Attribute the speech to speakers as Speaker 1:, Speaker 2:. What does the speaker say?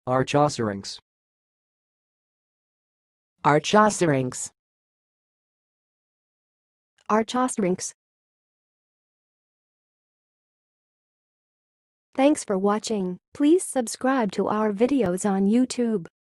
Speaker 1: archosyrinx,
Speaker 2: archosyrinx,
Speaker 3: archosyrinx. Thanks for watching. Please subscribe to our videos on YouTube.